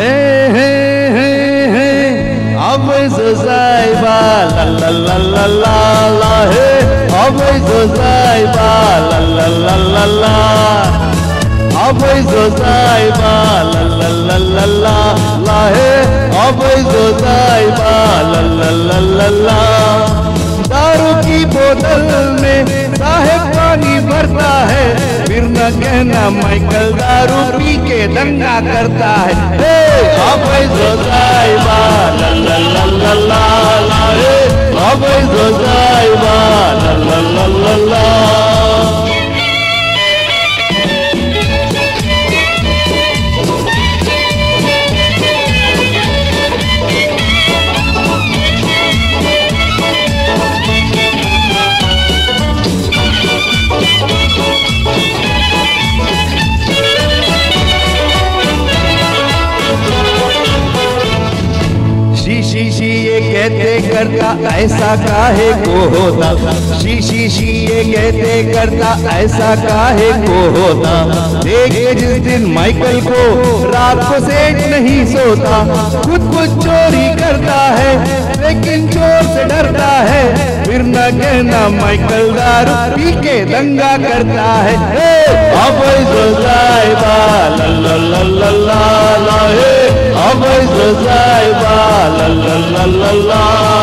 अब साहिबा ला ला ला ला ला ला हे अब साहिबा ला ला ला ला ला अब साहिबा ला ला ला ला ला ला हे अब साहिबा ला ला ला ला ला। दारू की बोतल में साहेब पानी भरता है, फिर न कहना माइकल दारू पी के दंगा करता है। अब साहिबा ला ला ला ला ला ला हे अब साहिबा ला ला ला ला ला। शी ये कहते करता ऐसा काहे को होता, शी ये कहते करता ऐसा काहे को होता। देखे जिस दिन माइकल को रात को सेठ नहीं सोता, खुद कुछ चोरी करता है लेकिन चोर से डरता है, फिर न कहना माइकल दारू पी के दंगा करता है। अब साहिबा ला ला ला ला ला ला हे अब साहिबा ला ला ला ला ला।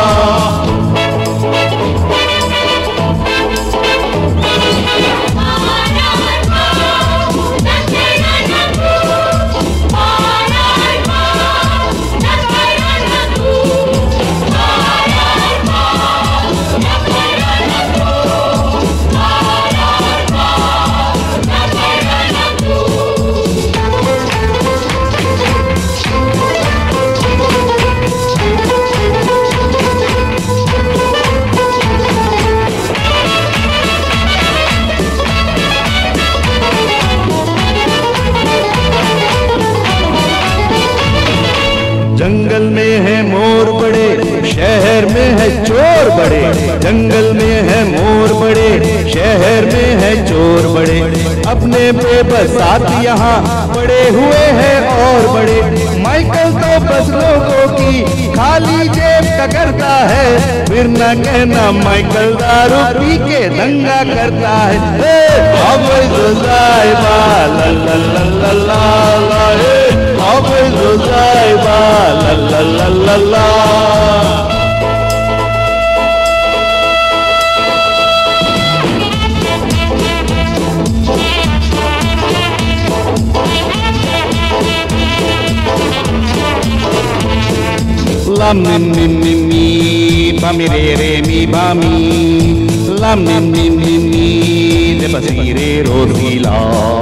जंगल में है मोर बड़े, शहर में है चोर बड़े। जंगल में है मोर बड़े, शहर में है चोर बड़े। अपने बेबसात यहाँ बड़े हुए हैं और बड़े। माइकल तो बस लोगों की खाली जेब का करता है, फिर न कहना माइकल दारू पी के दंगा करता है। अब साहिबा ला ला ला ला ला ला हे अब साहिबा ला ला ला ला ला। ला mi mi mi mi pa mi re mi ba mi la mi mi mi mi de pa si re ro si la।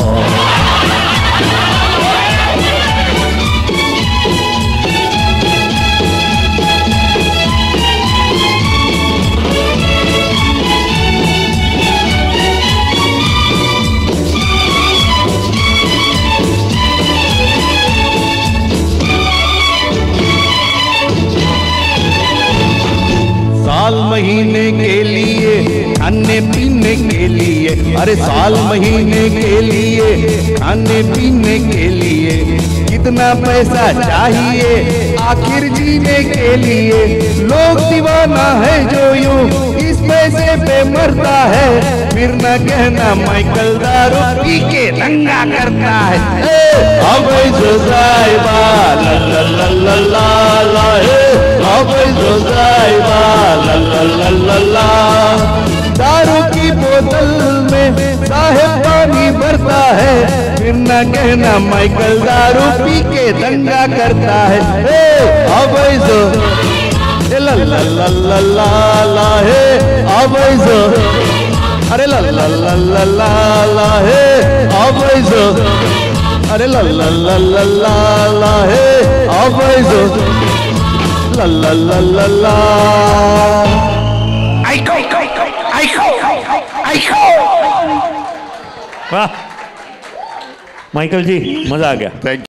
साल महीने के लिए खाने पीने के लिए, अरे साल महीने के लिए खाने पीने के लिए कितना पैसा चाहिए आखिर जीने के लिए। लोग दीवाना है जो यूं इस पैसे पे मरता है, फिर न कहना माइकल दारू पी के दंगा करता है। अब साहिबा ला ला ला ला ला ला हे अब साहिबा ला ला ला ला ला। दारू की बोतल में साहेब पानी भरता है, फिर न कहना माइकल दारू पी के दंगा करता है। अब ला ला ला ला ला ला हे अब अरे ला ला ला ला ला ला हे अब अरे ला ला ला ला ला ला हे अब ला ला ला ला ला। वाह माइकल जी, मजा आ गया। Thank you.